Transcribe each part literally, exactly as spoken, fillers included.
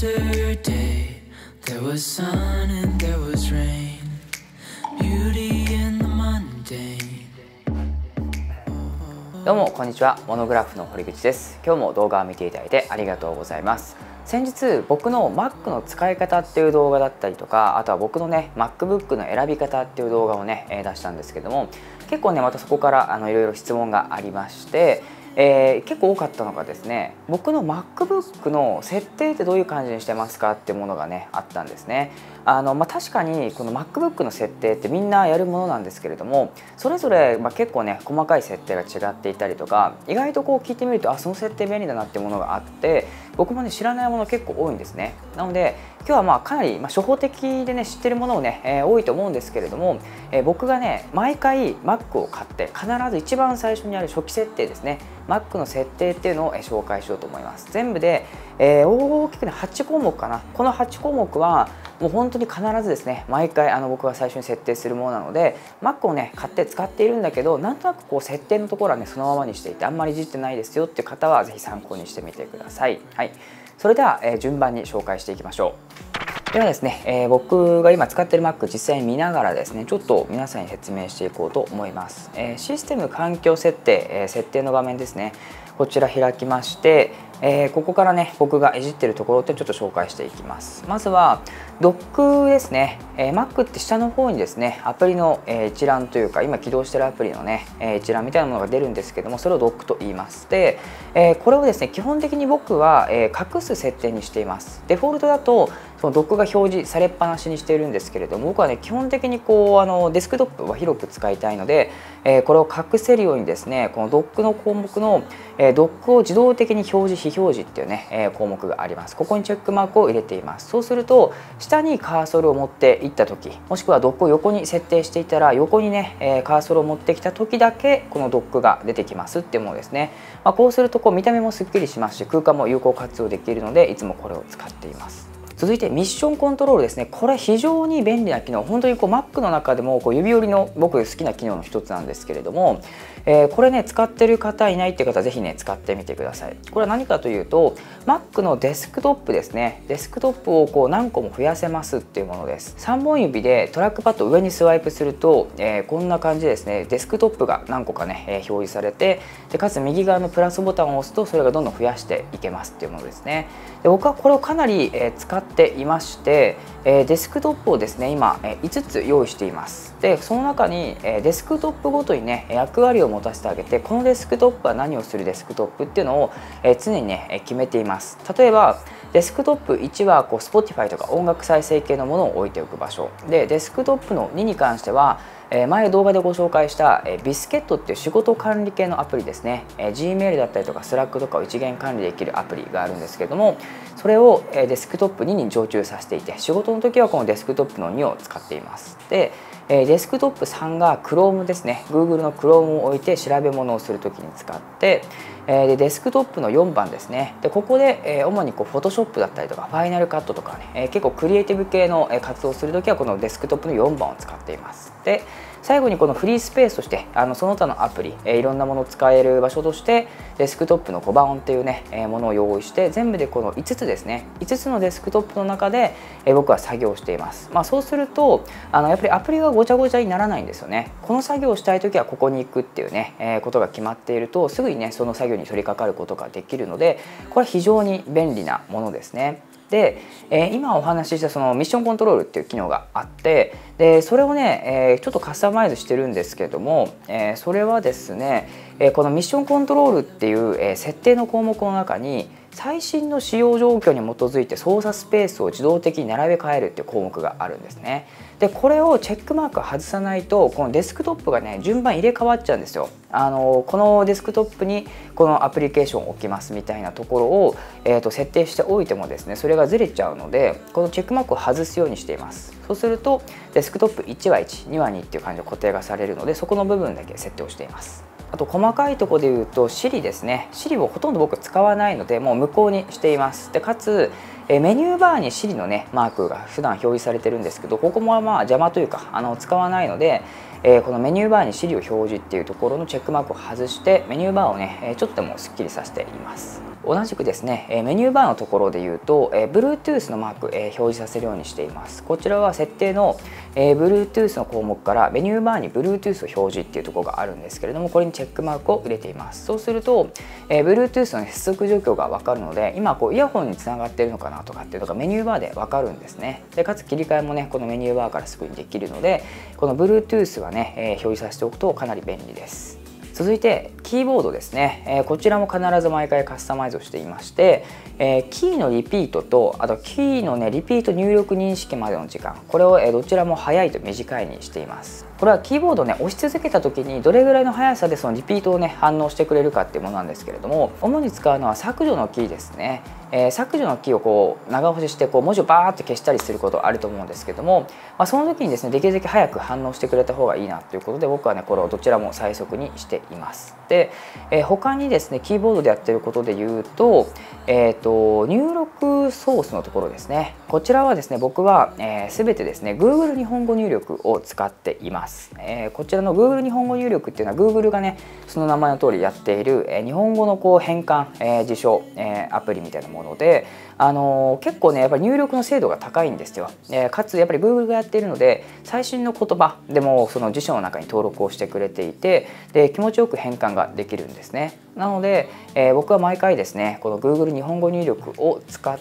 Yesterday, there was sun and there was rain. Beauty in the mundane. どうもこんにちは、モノグラフの堀口です。今日も動画を見ていただいてありがとうございます。先日僕の Mac の使い方っていう動画だったりとか、あとは僕のね MacBook の選び方っていう動画をね出したんですけども、結構ねまたそこからあのいろいろ質問がありまして、えー、結構多かったのがですね、僕の MacBook の設定ってどういう感じにしてますかっていうものがねあったんですね。あのまあ、確かにこの MacBook の設定ってみんなやるものなんですけれども、それぞれまあ結構ね細かい設定が違っていたりとか、意外とこう聞いてみるとあその設定便利だなっていうものがあって、僕もね知らないもの結構多いんですね。なので今日はまあかなりまあ初歩的でね知ってるものをね、えー、多いと思うんですけれども、えー、僕がね毎回 Mac を買って必ず一番最初にある初期設定ですね、 Mac の設定っていうのを紹介しようと思います。全部で、えー、大きくねはちこうもくかな。このはちこうもくはもう本当に必ずですね毎回あの僕が最初に設定するものなので、 Mac をね買って使っているんだけど、なんとなくこう設定のところはねそのままにしていてあんまりいじってないですよっていう方は是非参考にしてみてください。はい、それでは、えー、順番に紹介していきましょう。ではですね、えー、僕が今使っている Mac 実際に見ながらですねちょっと皆さんに説明していこうと思います。えー、システム環境設定、えー、設定の画面ですね、こちら開きまして、えー、ここからね僕がいじってるところってちょっと紹介していきます。まずはドックですね。えー、Mac って下の方にですねアプリの、えー、一覧というか今起動してるアプリのね、えー、一覧みたいなものが出るんですけども、それをドックと言います。で、えー、これをですね基本的に僕は、えー、隠す設定にしています。デフォルトだとそのドックが表示されっぱなしにしているんですけれども、僕はね基本的にこうあのデスクトップは広く使いたいので、えー、これを隠せるようにですねこのドックの項目の、えー、ドックを自動的に表示非表示っていうね、えー、項目があります。ここにチェックマークを入れています。そうすると下にカーソルを持っていった時、もしくはドックを横に設定していたら横にね、えー、カーソルを持ってきた時だけこのドックが出てきますっていうものですね。まあ、こうするとこう見た目もすっきりしますし、空間も有効活用できるのでいつもこれを使っています。続いてミッションコントロールですね。これ非常に便利な機能、本当にこう Mac の中でもこう指折りの僕好きな機能の一つなんですけれども、えー、これね使ってる方いないっていう方はぜひね使ってみてください。これは何かというと Mac のデスクトップですね。デスクトップをこう何個も増やせますっていうものです。さんぼん指でトラックパッドを上にスワイプすると、えー、こんな感じでですねデスクトップが何個かね、えー、表示されて、でかつ右側のプラスボタンを押すとそれがどんどん増やしていけますっていうものですね。で僕はこれをかなり、えー、使っていまして、えー、デスクトップをですね今、えー、いつつ用意しています。でその中に、えー、デスクトップごとにね役割を持たせてあげて、このデスクトップは何をするデスクトップっていうのを、えー、常にね決めています。例えばデスクトップいちはこう Spotify とか音楽再生系のものを置いておく場所で、デスクトップのにに関しては前動画でご紹介したビスケットっていう仕事管理系のアプリですね。 Gmail だったりとか Slack とかを一元管理できるアプリがあるんですけども、それをデスクトップにに常駐させていて、仕事の時はこのデスクトップのにを使っています。でデスクトップさんが Chrome ですね。 Google の Chrome を置いて調べ物をする時に使って、でデスクトップのよんばんですね。でここで主にこう Photoshop だったりとか Final Cut とかね、結構クリエイティブ系の活動をする時はこのデスクトップのよんばんを使っています。で最後にこのフリースペースとしてあのその他のアプリ、えー、いろんなものを使える場所としてデスクトップのごばん音っていうね、えー、ものを用意して、全部でこのいつつですね、いつつのデスクトップの中で、えー、僕は作業しています。まあ、そうするとあのやっぱりアプリがごちゃごちゃにならないんですよね。この作業をしたい時はここに行くっていうね、えー、ことが決まっているとすぐにねその作業に取り掛かることができるので、これは非常に便利なものですね。で、えー、今お話ししたそのミッションコントロールっていう機能があって、でそれをね、えー、ちょっとカスタマイズしてるんですけども、えー、それはですね、えー、このミッションコントロールっていう、えー、設定の項目の中に最新の使用状況に基づいて操作スペースを自動的に並べ替えるっていう項目があるんですね。でこれをチェックマーク外さないとこのデスクトップがね順番入れ替わっちゃうんですよ。あのこのデスクトップにこのアプリケーションを置きますみたいなところを、えー、と設定しておいてもですねそれがずれちゃうので、このチェックマークを外すようにしています。そうするとデスクトップいちはいち、にはにっていう感じで固定がされるので、そこの部分だけ設定をしています。あと細かいところで言うと Siri ですね。 Siri をほとんど僕使わないのでもう無効にしています。でかつメニューバーに Siri のねマークが普段表示されてるんですけど、ここもまあ邪魔というかあの使わないので、 えー、このメニューバーにシリを表示っていうところのチェックマークを外してメニューバーをねちょっとでもすっきりさせています。同じくですねメニューバーのところで言うと Bluetooth のマーク表示させるようにしています。こちらは設定の Bluetooth の項目からメニューバーに Bluetooth を表示っていうところがあるんですけれども、これにチェックマークを入れています。そうすると Bluetooth の接続状況が分かるので、今こうイヤホンにつながっているのかなとかっていうのがメニューバーで分かるんですね。でかつ切り替えもねこのメニューバーからすぐにできるので、この Bluetooth はね表示させておくとかなり便利です。続いてキーボードですね、えー、こちらも必ず毎回カスタマイズをしていまして、えー、キーのリピートとあとキーのねリピート入力認識までの時間、これを、えー、どちらも早いと短いにしています。これはキーボードをね押し続けた時にどれぐらいの速さでそのリピートをね反応してくれるかっていうものなんですけれども、主に使うのは削除のキーですね。えー、削除のキーをこう長押ししてこう文字をバーって消したりすることあると思うんですけども、まあ、その時にですねできるだけ早く反応してくれた方がいいなということで、僕はねこれをどちらも最速にしています。で、えー、他にですねキーボードでやってることで言うと、えー、と入力ソースのところですね。こちらはですね僕は、えー、全てですね Google 日本語入力を使っています。えー、こちらの Google 日本語入力っていうのは Google がねその名前の通りやっている、えー、日本語のこう変換、えー、辞書、えー、アプリみたいなもので、あのー、結構ねやっぱり入力の精度が高いんですよ。えー、かつやっぱり Google がやっているので最新の言葉でもその辞書の中に登録をしてくれていて、で気持ちよく変換ができるんですね。なので、えー、僕は毎回ですねこの Google 日本語入力を使って、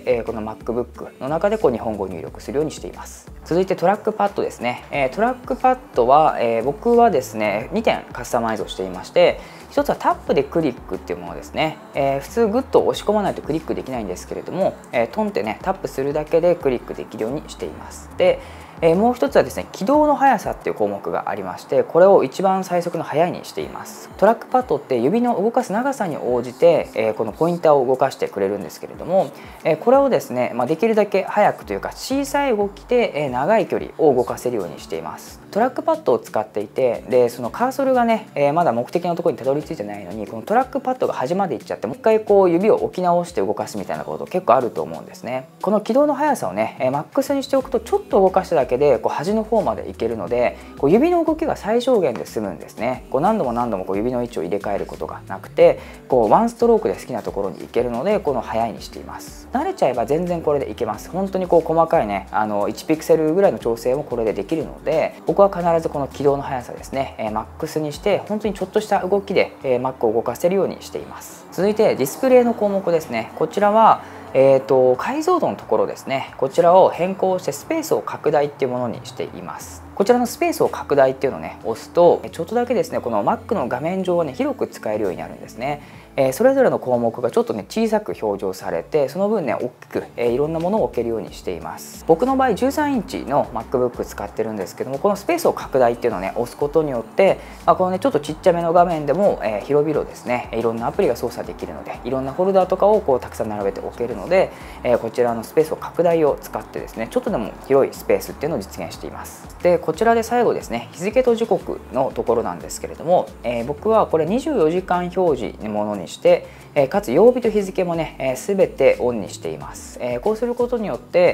えー、この MacBook の中でこう日本語を入力するようにしています。続いてトラックパッドですね。えー、トラックパッドは、えー、僕はですねにてんカスタマイズをしていまして、ひとつはタップでクリックっていうものですね。えー、普通グッと押し込まないとクリックできないんですけれども、えー、トンってねタップするだけでクリックできるようにしています。でえー、もう一つはですね起動の速さっていう項目がありまして、これを一番最速の速いにしています。トラックパッドって指の動かす長さに応じて、えー、このポインターを動かしてくれるんですけれども、えー、これをですね、まあ、できるだけ速くというか小さい動きで、えー、長い距離を動かせるようにしています。トラックパッドを使っていて、でそのカーソルがね、えー、まだ目的のところにたどり着いてないのに、このトラックパッドが端まで行っちゃってもう一回こう指を置き直して動かすみたいなこと結構あると思うんですね。この起動の速さをね、えー、マックスにしておくとちょっと動かしただけでこう端の方までいけるので、こう指の動きが最小限で済むんですね。こう何度も何度もこう指の位置を入れ替えることがなくて、こうワンストロークで好きなところに行けるので、この速いにしています。慣れちゃえば全然これでいけます。本当にこう細かいねあのいちピクセルぐらいの調整もこれでできるので、僕は必ずこの起動の速さですね、えー、マックスにして本当にちょっとした動きで、えー、Mac を動かせるようにしています。続いてディスプレイの項目ですね。こちらはえーと解像度のところですね。こちらを変更してスペースを拡大っていうものにしています。こちらのスペースを拡大っていうのをね押すとちょっとだけですねこの Mac の画面上をね広く使えるようになるんですね。えー、それぞれの項目がちょっとね小さく表示されて、その分ね大きく、えー、いろんなものを置けるようにしています。僕の場合じゅうさんインチの MacBook 使ってるんですけども、このスペースを拡大っていうのをね押すことによって、まあ、このねちょっとちっちゃめの画面でも、えー、広々ですねいろんなアプリが操作できるので、いろんなフォルダとかをこうたくさん並べておけるので、えー、こちらのスペースを拡大を使ってですねちょっとでも広いスペースっていうのを実現しています。でこちらで最後ですね日付と時刻のところなんですけれども、えー、僕はこれにじゅうよじかん表示のものにして、えー、かつ曜日と日付もね、えー、全てオンにしています。えー、こうすることによって、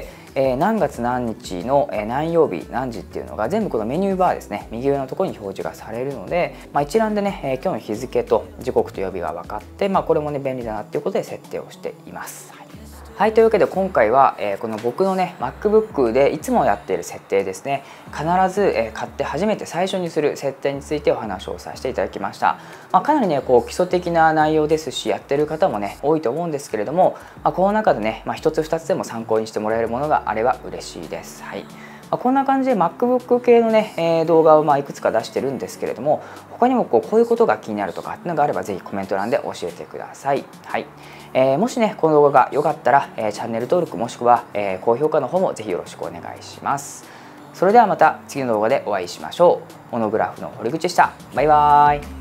えー、何月何日の、えー、何曜日何時っていうのが全部このメニューバーですね右上のところに表示がされるので、まあ、一覧でね、えー、今日の日付と時刻と曜日が分かって、まあ、これもね便利だなっていうことで設定をしています。はいはい、というわけで今回は、えー、この僕のね MacBook でいつもやっている設定ですね、必ず、えー、買って初めて最初にする設定についてお話をさせていただきました。まあ、かなりねこう基礎的な内容ですし、やってる方もね多いと思うんですけれども、まあ、この中でね、まあ、一つ二つでも参考にしてもらえるものがあれば嬉しいです。はい、こんな感じで MacBook 系のね、えー、動画をまあいくつか出してるんですけれども、他にもこうこういうことが気になるとかっていうのがあればぜひコメント欄で教えてください。はい、えー、もしねこの動画が良かったら、えー、チャンネル登録もしくは、えー、高評価の方もぜひよろしくお願いします。それではまた次の動画でお会いしましょう。モノグラフの堀口でした。バイバーイ。